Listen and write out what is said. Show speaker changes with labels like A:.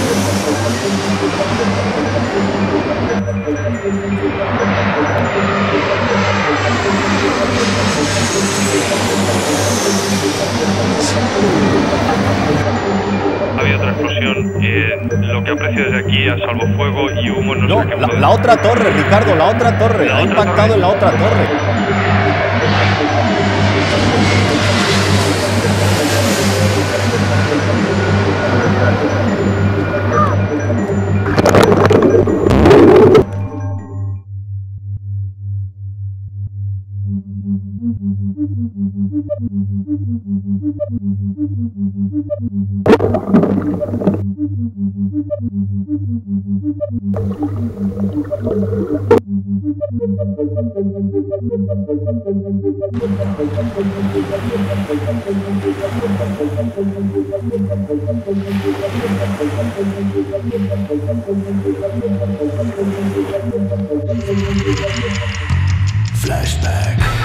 A: Había otra explosión. Lo que aprecio desde aquí a salvo fuego y humo no sé qué fue.
B: La otra torre, Ricardo, la otra torre. Ha impactado en la otra torre.
C: Flashback.